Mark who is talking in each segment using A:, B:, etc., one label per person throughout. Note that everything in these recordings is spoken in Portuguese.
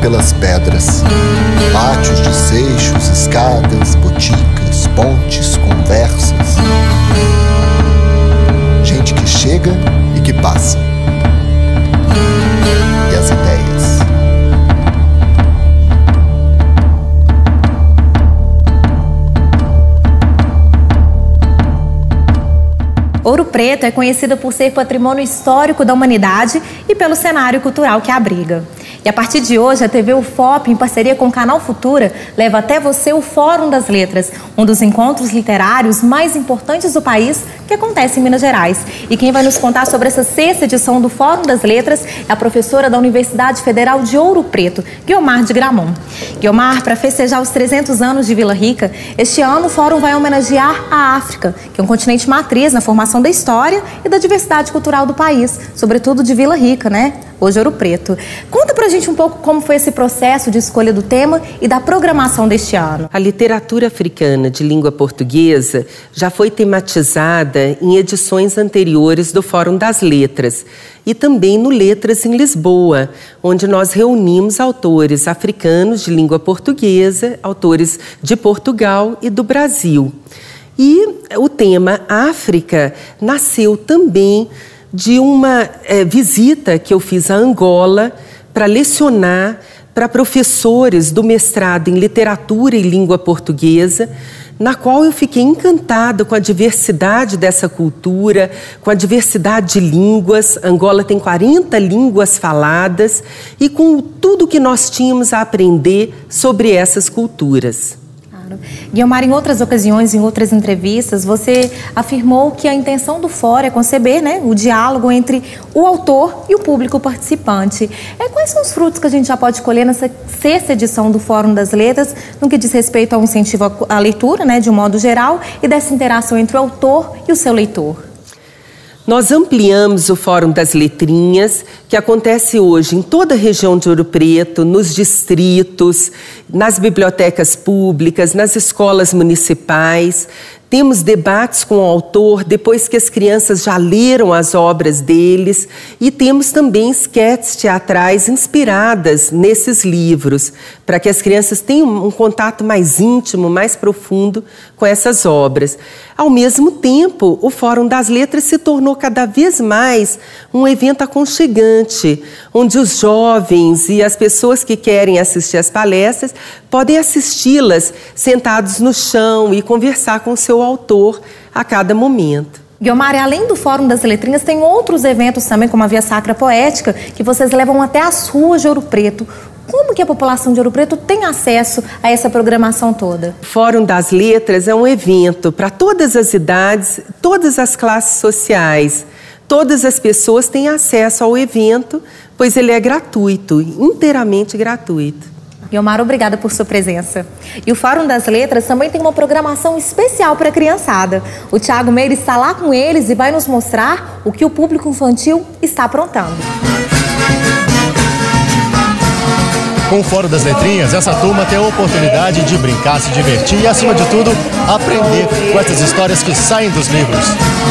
A: pelas pedras. Pátios de seixos, escadas, boticas, pontes, conversas. Gente que chega e que passa. E as ideias.
B: Ouro Preto é conhecida por ser patrimônio histórico da humanidade e pelo cenário cultural que abriga. E a partir de hoje, a TV UFOP, em parceria com o Canal Futura, leva até você o Fórum das Letras, um dos encontros literários mais importantes do país que acontece em Minas Gerais. E quem vai nos contar sobre essa 6ª edição do Fórum das Letras é a professora da Universidade Federal de Ouro Preto, Guiomar de Gramont. Guiomar, para festejar os 300 anos de Vila Rica, este ano o Fórum vai homenagear a África, que é um continente matriz na formação da história e da diversidade cultural do país, sobretudo de Vila Rica, né? Hoje Ouro Preto. Conta pra gente um pouco como foi esse processo de escolha do tema e da programação deste ano.
C: A literatura africana de língua portuguesa já foi tematizada em edições anteriores do Fórum das Letras e também no Letras em Lisboa, onde nós reunimos autores africanos de língua portuguesa, autores de Portugal e do Brasil. E o tema África nasceu também de uma visita que eu fiz a Angola para lecionar para professores do mestrado em literatura e língua portuguesa, na qual eu fiquei encantada com a diversidade dessa cultura, com a diversidade de línguas. Angola tem 40 línguas faladas e com tudo que nós tínhamos a aprender sobre essas culturas.
B: Guiomar, em outras ocasiões, em outras entrevistas, você afirmou que a intenção do fórum é conceber, né, o diálogo entre o autor e o público participante. Quais são os frutos que a gente já pode colher nessa 6ª edição do Fórum das Letras, no que diz respeito ao incentivo à leitura, né, de um modo geral, e dessa interação entre o autor e o seu leitor?
C: Nós ampliamos o Fórum das Letrinhas, que acontece hoje em toda a região de Ouro Preto, nos distritos, nas bibliotecas públicas, nas escolas municipais. Temos debates com o autor depois que as crianças já leram as obras deles e temos também esquetes teatrais inspiradas nesses livros, para que as crianças tenham um contato mais íntimo, mais profundo com essas obras. Ao mesmo tempo, o Fórum das Letras se tornou cada vez mais um evento aconchegante, onde os jovens e as pessoas que querem assistir às palestras podem assisti-las sentados no chão e conversar com o seu autor a cada momento.
B: Guiomar, além do Fórum das Letrinhas, tem outros eventos também, como a Via Sacra Poética, que vocês levam até as ruas de Ouro Preto. Como que a população de Ouro Preto tem acesso a essa programação toda?
C: O Fórum das Letras é um evento para todas as idades, todas as classes sociais. Todas as pessoas têm acesso ao evento, pois ele é gratuito, inteiramente gratuito.
B: Guiomar, obrigada por sua presença. E o Fórum das Letras também tem uma programação especial para a criançada. O Thiago Meire está lá com eles e vai nos mostrar o que o público infantil está aprontando.
D: Com o Fórum das Letrinhas, essa turma tem a oportunidade de brincar, se divertir e, acima de tudo, aprender com essas histórias que saem dos livros.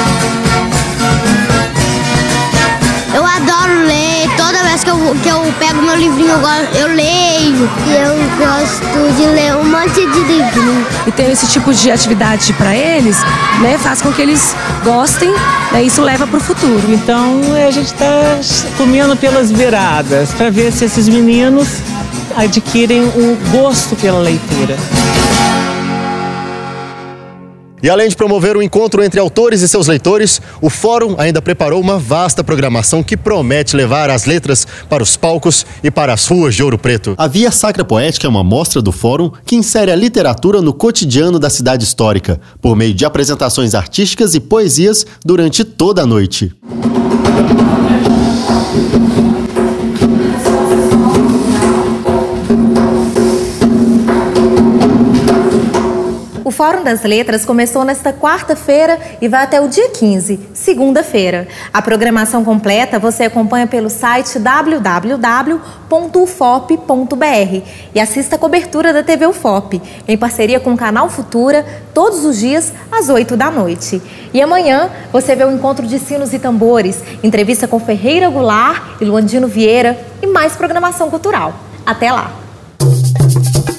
E: Eu adoro ler, toda vez que eu pego meu livrinho eu leio. E eu gosto de ler um monte de livrinho.
F: E ter esse tipo de atividade para eles, né, faz com que eles gostem, né, isso leva para o futuro.
G: Então a gente está comendo pelas beiradas para ver se esses meninos adquirem o gosto pela leitura.
D: E além de promover o encontro entre autores e seus leitores, o Fórum ainda preparou uma vasta programação que promete levar as letras para os palcos e para as ruas de Ouro Preto. A Via Sacra Poética é uma mostra do Fórum que insere a literatura no cotidiano da cidade histórica, por meio de apresentações artísticas e poesias durante toda a noite.
B: O Fórum das Letras começou nesta quarta-feira e vai até o dia 15, segunda-feira. A programação completa você acompanha pelo site www.ufop.br e assista a cobertura da TV UFOP, em parceria com o Canal Futura, todos os dias às 8 da noite. E amanhã você vê o Encontro de Sinos e Tambores, entrevista com Ferreira Goulart e Luandino Vieira e mais programação cultural. Até lá!